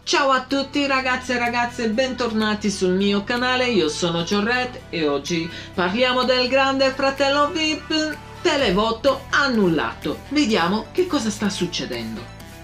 Ciao a tutti ragazzi e ragazze, bentornati sul mio canale, io sono Giorret e oggi parliamo del Grande Fratello VIP televoto annullato. Vediamo che cosa sta succedendo.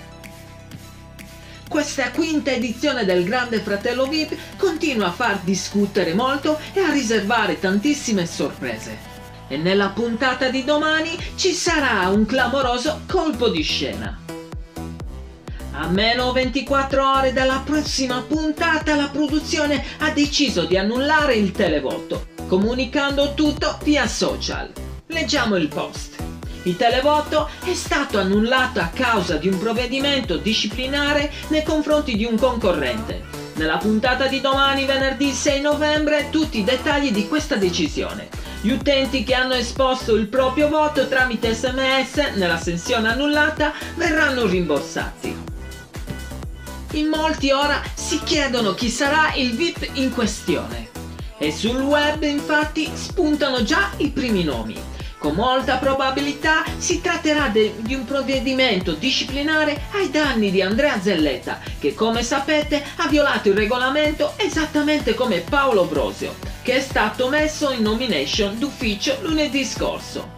Questa quinta edizione del Grande Fratello VIP continua a far discutere molto e a riservare tantissime sorprese. E nella puntata di domani ci sarà un clamoroso colpo di scena. A meno 24 ore dalla prossima puntata la produzione ha deciso di annullare il televoto, comunicando tutto via social. Leggiamo il post. Il televoto è stato annullato a causa di un provvedimento disciplinare nei confronti di un concorrente. Nella puntata di domani, venerdì 6 novembre, tutti i dettagli di questa decisione. Gli utenti che hanno esposto il proprio voto tramite SMS nella sezione annullata verranno rimborsati. In molti ora si chiedono chi sarà il VIP in questione e sul web infatti spuntano già i primi nomi. Con molta probabilità si tratterà di un provvedimento disciplinare ai danni di Andrea Zelletta, che come sapete ha violato il regolamento esattamente come Paolo Brosio, che è stato messo in nomination d'ufficio lunedì scorso.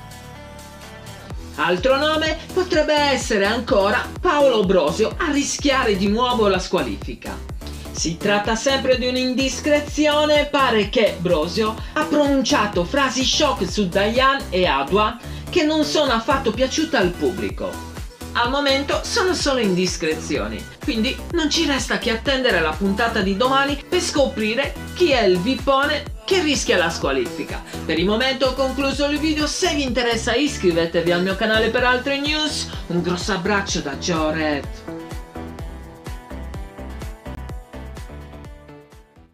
Altro nome potrebbe essere ancora Paolo Brosio a rischiare di nuovo la squalifica. Si tratta sempre di un'indiscrezione, pare che Brosio ha pronunciato frasi shock su Dayan e Adua che non sono affatto piaciute al pubblico. Al momento sono solo indiscrezioni, quindi non ci resta che attendere la puntata di domani per scoprire chi è il vipone che rischia la squalifica. Per il momento ho concluso il video, se vi interessa iscrivetevi al mio canale per altre news. Un grosso abbraccio da Joret.